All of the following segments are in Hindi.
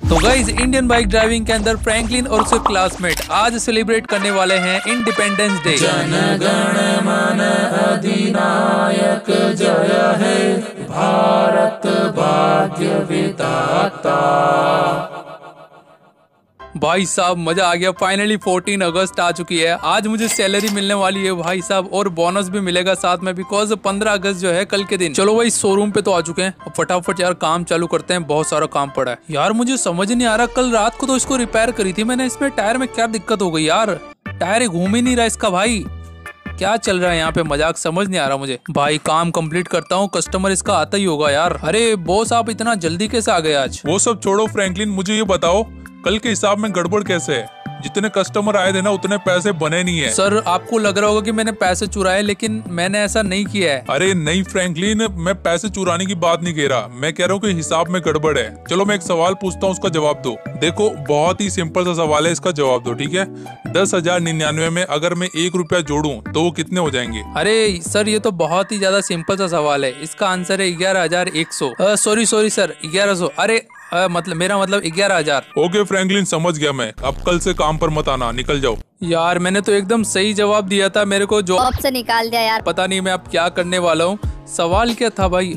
तो गाइस, इंडियन बाइक ड्राइविंग के अंदर फ्रैंकलिन और उसके क्लासमेट आज सेलिब्रेट करने वाले हैं इंडिपेंडेंस डे। जन गण मन अधिनायक जय हे भारत भाग्य विधाता। भाई साहब मजा आ गया। फाइनली 14 अगस्त आ चुकी है। आज मुझे सैलरी मिलने वाली है भाई साहब, और बोनस भी मिलेगा साथ में, बिकॉज 15 अगस्त जो है कल के दिन। चलो भाई, शोरूम पे तो आ चुके हैं। अब फटाफट यार काम चालू करते हैं, बहुत सारा काम पड़ा है यार। मुझे समझ नहीं आ रहा, कल रात को तो इसको रिपेयर करी थी मैंने, इसमें टायर में क्या दिक्कत हो गई यार। टायर घूम ही नहीं रहा इसका भाई, क्या चल रहा है यहाँ पे, मजाक समझ नहीं आ रहा मुझे। भाई काम कंप्लीट करता हूँ, कस्टमर इसका आता ही होगा यार। अरे बॉस, आप इतना जल्दी कैसे आ गए आज? वो सब छोड़ो फ्रैंकलिन, मुझे ये बताओ कल के हिसाब में गड़बड़ कैसे है? जितने कस्टमर आए थे ना उतने पैसे बने नहीं है। सर आपको लग रहा होगा कि मैंने पैसे चुराए, लेकिन मैंने ऐसा नहीं किया है। अरे नहीं फ्रैंकलिन, मैं पैसे चुराने की बात नहीं कह रहा, मैं कह रहा हूँ कि हिसाब में गड़बड़ है। चलो मैं एक सवाल पूछता हूँ, उसका जवाब दो। देखो बहुत ही सिंपल सा सवाल है, इसका जवाब दो, ठीक है? 10,099 में अगर मैं 1 रुपया जोड़ूं तो वो कितने हो जाएंगे? अरे सर, ये तो बहुत ही ज्यादा सिंपल सा सवाल है। इसका आंसर है 11,100। Sorry sir, 1100। अरे मतलब मेरा मतलब 11,000। ओके फ्रैंकलिन, समझ गया मैं। अब कल से काम पर मत आना, निकल जाओ। यार मैंने तो एकदम सही जवाब दिया था, मेरे को जॉब से निकाल दिया यार। पता नहीं मैं अब क्या करने वाला हूँ। सवाल क्या था भाई?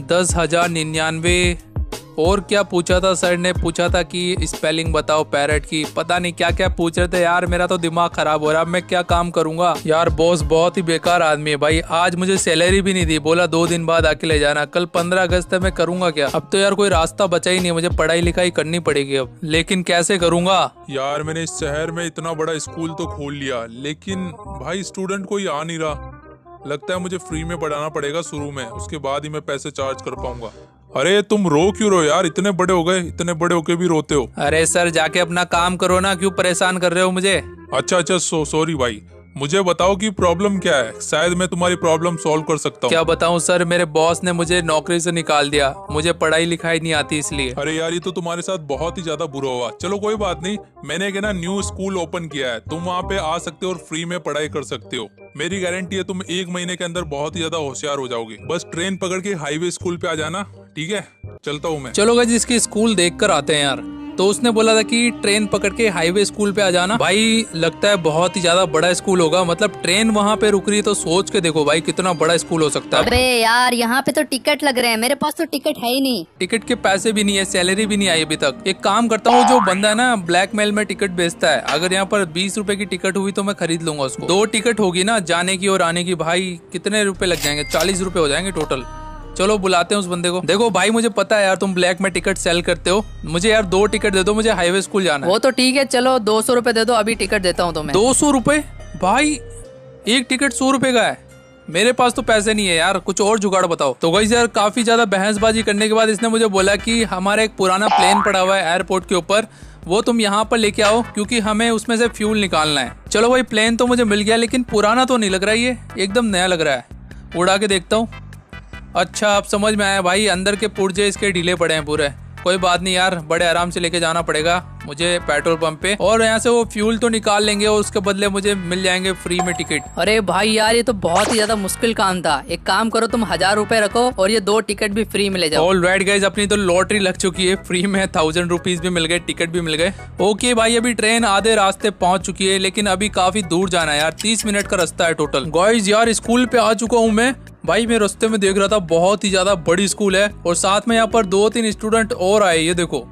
10,099 और क्या पूछा था सर ने? पूछा था कि स्पेलिंग बताओ पैरेट की, पता नहीं क्या क्या पूछ रहे थे यार। मेरा तो दिमाग खराब हो रहा है, अब मैं क्या काम करूंगा यार। बॉस बहुत ही बेकार आदमी है भाई। आज मुझे सैलरी भी नहीं दी, बोला 2 दिन बाद आके ले जाना। कल 15 अगस्त है, मैं करूंगा क्या? अब तो यार कोई रास्ता बचा ही नहीं, मुझे पढ़ाई लिखाई करनी पड़ेगी अब, लेकिन कैसे करूंगा यार? मैंने इस शहर में इतना बड़ा स्कूल तो खोल लिया, लेकिन भाई स्टूडेंट कोई आ नहीं रहा। लगता है मुझे फ्री में पढ़ाना पड़ेगा शुरू में, उसके बाद ही मैं पैसे चार्ज कर पाऊंगा। अरे तुम रो क्यों रहे हो यार? इतने बड़े हो गए, इतने बड़े होके भी रोते हो। अरे सर जाके अपना काम करो ना, क्यों परेशान कर रहे हो मुझे? अच्छा सॉरी भाई। मुझे बताओ कि प्रॉब्लम क्या है, शायद मैं तुम्हारी प्रॉब्लम सॉल्व कर सकता हूँ। क्या बताऊँ सर, मेरे बॉस ने मुझे नौकरी से निकाल दिया, मुझे पढ़ाई लिखाई नहीं आती इसलिए। अरे यार, ये तो तुम्हारे साथ बहुत ही ज्यादा बुरा हुआ। चलो कोई बात नहीं, मैंने एक ना न्यू स्कूल ओपन किया है, तुम वहाँ पे आ सकते हो और फ्री में पढ़ाई कर सकते हो। मेरी गारंटी है तुम 1 महीने के अंदर बहुत ही ज्यादा होशियार हो जाओगे। बस ट्रेन पकड़ के हाईवे स्कूल पे आ जाना, ठीक है? चलता हूँ मैं। चलो गाइस, इसकी स्कूल देख कर आते हैं यार। तो उसने बोला था कि ट्रेन पकड़ के हाईवे स्कूल पे आ जाना। भाई लगता है बहुत ही ज्यादा बड़ा स्कूल होगा, मतलब ट्रेन वहाँ पे रुक रही है, तो सोच के देखो भाई कितना बड़ा स्कूल हो सकता है। अबे यार, यहाँ पे तो टिकट लग रहे हैं, मेरे पास तो टिकट है ही नहीं। टिकट के पैसे भी नहीं है, सैलरी भी नहीं आई अभी तक। एक काम करता हूँ, जो बंदा है ना ब्लैकमेल में टिकट बेचता है, अगर यहाँ पर 20 रुपए की टिकट हुई तो मैं खरीद लूंगा उसको। 2 टिकट होगी ना, जाने की और आने की। भाई कितने रुपए लग जाएंगे? 40 रुपए हो जाएंगे टोटल। चलो बुलाते हैं उस बंदे को। देखो भाई, मुझे पता है यार तुम ब्लैक में टिकट सेल करते हो, मुझे यार 2 टिकट दे दो, मुझे हाईवे स्कूल जाना है। वो तो ठीक है, चलो 200 रुपए दे दो, अभी टिकट देता हूँ तुम्हें। 200 रुपए? भाई एक टिकट 100 रुपए का है, मेरे पास तो पैसे नहीं है यार, कुछ और जुगाड़ बताओ। तो गाइस यार, काफी ज्यादा बहसबाजी करने के बाद इसने मुझे बोला कि हमारा एक पुराना प्लेन पड़ा हुआ है एयरपोर्ट के ऊपर, वो तुम यहाँ पर लेके आओ, क्योंकि हमें उसमें से फ्यूल निकालना है। चलो भाई, प्लेन तो मुझे मिल गया, लेकिन पुराना तो नहीं लग रहा, ये एकदम नया लग रहा है। उड़ा के देखता हूँ। अच्छा अब समझ में आया भाई, अंदर के पुर्जे इसके ढीले पड़े हैं पूरे। कोई बात नहीं यार, बड़े आराम से लेके जाना पड़ेगा मुझे पेट्रोल पंप पे, और यहाँ से वो फ्यूल तो निकाल लेंगे और उसके बदले मुझे मिल जाएंगे फ्री में टिकट। अरे भाई यार, ये तो बहुत ही ज्यादा मुश्किल काम था। एक काम करो, तुम 1000 रुपए रखो और ये 2 टिकट भी फ्री में ले जाओ। ऑलराइट गाइस, अपनी तो लॉटरी लग चुकी है, फ्री में 1000 रुपीज भी मिल गए, टिकट भी मिल गए। ओके भाई, अभी ट्रेन आधे रास्ते पहुंच चुकी है, लेकिन अभी काफी दूर जाना है यार, 30 मिनट का रास्ता है टोटल। गाइस यार, स्कूल पे आ चुका हूँ मैं। भाई मैं रास्ते में देख रहा था, बहुत ही ज्यादा बड़ी स्कूल है, और साथ में यहाँ पर 2-3 स्टूडेंट और आए। ये देखो,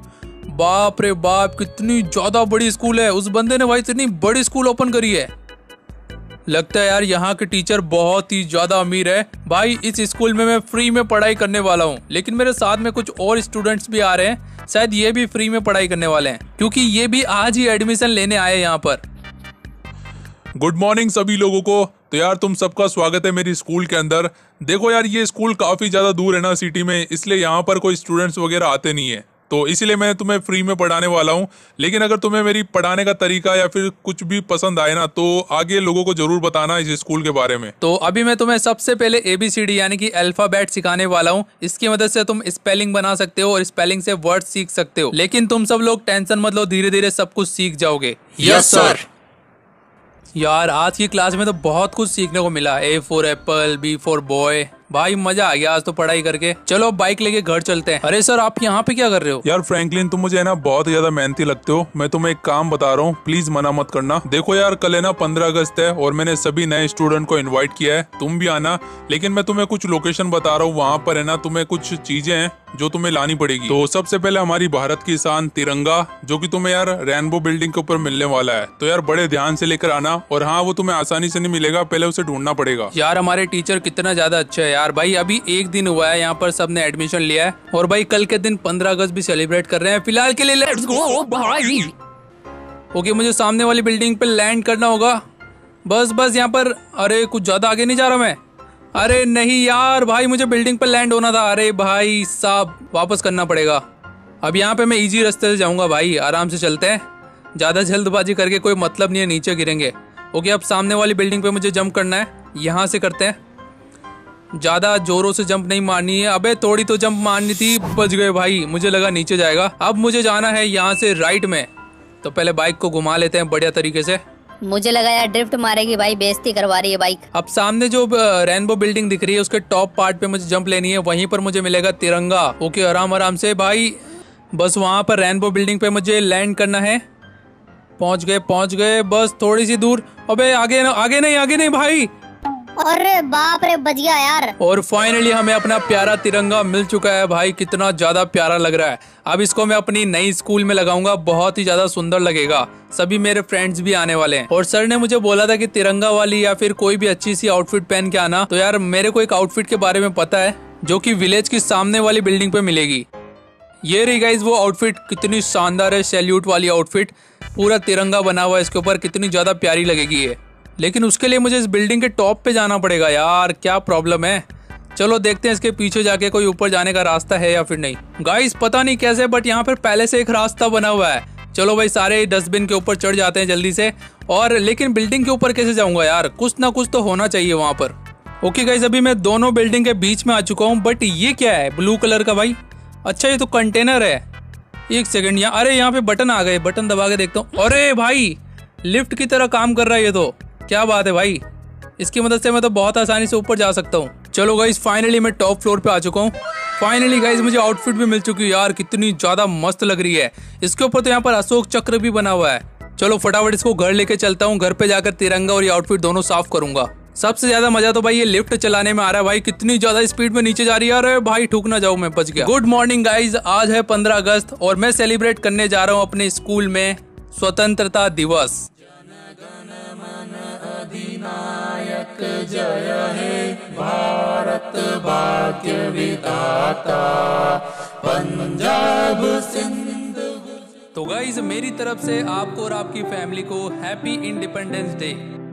बाप रे बाप, कितनी ज्यादा बड़ी स्कूल है। उस बंदे ने भाई इतनी बड़ी स्कूल ओपन करी है। लगता है यार यहाँ के टीचर बहुत ही ज्यादा अमीर है। भाई इस स्कूल में मैं फ्री में पढ़ाई करने वाला हूँ, लेकिन मेरे साथ में कुछ और स्टूडेंट्स भी आ रहे हैं, शायद ये भी फ्री में पढ़ाई करने वाले हैं, क्योंकि ये भी आज ही एडमिशन लेने आए यहाँ पर। गुड मॉर्निंग सभी लोगों को। तो यार तुम सबका स्वागत है मेरी स्कूल के अंदर। देखो यार, ये स्कूल काफी ज्यादा दूर है ना सिटी में, इसलिए यहाँ पर कोई स्टूडेंट्स वगैरह आते नहीं है, तो इसीलिए मैं तुम्हें फ्री में पढ़ाने वाला हूँ। लेकिन अगर तुम्हें मेरी पढ़ाने का तरीका या फिर कुछ भी पसंद आए ना, तो आगे लोगों को जरूर बताना इस स्कूल के बारे में। तो अभी मैं तुम्हें सबसे पहले ABCD यानी कि अल्फाबेट सिखाने वाला हूँ। इसकी मदद से तुम स्पेलिंग बना सकते हो और स्पेलिंग से वर्ड सीख सकते हो। लेकिन तुम सब लोग टेंशन मत लो, धीरे धीरे सब कुछ सीख जाओगे। Yes sir. यार आज की क्लास में तो बहुत कुछ सीखने को मिला। A for apple, B for boy, भाई मजा आ गया आज तो पढ़ाई करके। चलो अब बाइक लेके घर चलते हैं। अरे सर आप यहाँ पे क्या कर रहे हो? यार फ्रैंकलिन तुम मुझे है ना बहुत ज्यादा मेहनती लगते हो। मैं तुम्हें एक काम बता रहा हूँ, प्लीज मना मत करना। देखो यार कल है ना 15 अगस्त है और मैंने सभी नए स्टूडेंट को इनवाइट किया है, तुम भी आना। लेकिन मैं तुम्हें कुछ लोकेशन बता रहा हूँ, वहाँ पर है ना तुम्हें कुछ चीजें हैं जो तुम्हें लानी पड़ेगी। तो सबसे पहले हमारी भारत की शान तिरंगा, जो कि तुम्हें यार रेनबो बिल्डिंग के ऊपर मिलने वाला है। तो यार बड़े ध्यान से लेकर आना। और हाँ वो तुम्हें आसानी से नहीं मिलेगा, पहले उसे ढूंढना पड़ेगा। यार हमारे टीचर कितना ज्यादा अच्छा है यार। भाई अभी एक दिन हुआ है यहाँ पर सबने एडमिशन लिया है और भाई कल के दिन 15 अगस्त भी सेलिब्रेट कर रहे हैं। फिलहाल के लिए लेट्स गो भाई। ओके मुझे सामने वाली बिल्डिंग पे लैंड करना होगा। बस यहाँ पर। अरे कुछ ज्यादा आगे नहीं जा रहा मैं। अरे नहीं यार भाई मुझे बिल्डिंग पे लैंड होना था। अरे भाई साहब वापस करना पड़ेगा। अब यहाँ पे मैं इजी रास्ते से जाऊंगा भाई, आराम से चलते हैं। ज्यादा जल्दबाजी करके कोई मतलब नहीं है, नीचे गिरेंगे। ओके अब सामने वाली बिल्डिंग पे मुझे जंप करना है, यहाँ से करते हैं। ज्यादा जोरों से जंप नहीं मारनी है। अबे थोड़ी तो जंप मारनी थी। बच गए भाई, मुझे लगा नीचे जाएगा। अब मुझे जाना है यहाँ से राइट में। तो पहले बाइक को घुमा लेते हैं बढ़िया तरीके से। मुझे लगा यार ड्रिफ्ट मारेगी भाई, बेइज्जती करवा रही है बाइक। अब सामने जो रेनबो बिल्डिंग दिख रही है उसके टॉप पार्ट पे मुझे जंप लेनी है, वहीं पर मुझे मिलेगा तिरंगा। ओके आराम आराम से भाई। बस वहां पर रेनबो बिल्डिंग पे मुझे लैंड करना है। पहुंच गए बस थोड़ी सी दूर। अबे आगे नहीं भाई। अरे बाप रे बच गया यार। और फाइनली हमें अपना प्यारा तिरंगा मिल चुका है भाई, कितना ज्यादा प्यारा लग रहा है। अब इसको मैं अपनी नई स्कूल में लगाऊंगा, बहुत ही ज्यादा सुंदर लगेगा। सभी मेरे फ्रेंड्स भी आने वाले हैं और सर ने मुझे बोला था कि तिरंगा वाली या फिर कोई भी अच्छी सी आउटफिट पहन के आना। तो यार मेरे को एक आउटफिट के बारे में पता है जो कि विलेज की सामने वाली बिल्डिंग पे मिलेगी। ये रही गाइज वो आउटफिट, कितनी शानदार है। सैल्यूट वाली आउटफिट, पूरा तिरंगा बना हुआ है इसके ऊपर, कितनी ज्यादा प्यारी लगेगी ये। लेकिन उसके लिए मुझे इस बिल्डिंग के टॉप पे जाना पड़ेगा यार, क्या प्रॉब्लम है। चलो देखते हैं इसके पीछे जाके कोई ऊपर जाने का रास्ता है या फिर नहीं। गाइस पता नहीं कैसे बट यहाँ पर पहले से एक रास्ता बना हुआ है। चलो भाई सारे डस्टबिन के ऊपर चढ़ जाते हैं जल्दी से। और लेकिन बिल्डिंग के ऊपर कैसे जाऊंगा यार, कुछ ना कुछ तो होना चाहिए वहाँ पर। ओके गाइस अभी मैं दोनों बिल्डिंग के बीच में आ चुका हूँ। बट ये क्या है ब्लू कलर का भाई? अच्छा ये तो कंटेनर है। एक सेकंड यहाँ, अरे यहाँ पे बटन आ गए, बटन दबा के देखता हूँ। अरे भाई लिफ्ट की तरह काम कर रहा है ये तो, क्या बात है भाई। इसकी मदद से मैं तो बहुत आसानी से ऊपर जा सकता हूँ। चलो गाइस फाइनली मैं टॉप फ्लोर पे आ चुका हूँ। फाइनली गाइस मुझे आउटफिट भी मिल चुकी है यार, कितनी ज्यादा मस्त लग रही है। इसके ऊपर तो यहाँ पर अशोक चक्र भी बना हुआ है। चलो फटाफट इसको घर लेके चलता हूँ। घर पे जाकर तिरंगा और ये आउटफिट दोनों साफ करूंगा। सबसे ज्यादा मजा तो भाई ये लिफ्ट चलाने में आ रहा है भाई, कितनी ज्यादा स्पीड में नीचे जा रही है। अरे भाई ठुक ना जाऊं मैं, बच गया। गुड मॉर्निंग गाइज, आज है 15 अगस्त और मैं सेलिब्रेट करने जा रहा हूँ अपने स्कूल में स्वतंत्रता दिवस। अधिनायक जय हे भारत भाग्य विधाता पंजाब सिंध। तो गाइज मेरी तरफ से आपको और आपकी फैमिली को हैप्पी इंडिपेंडेंस डे।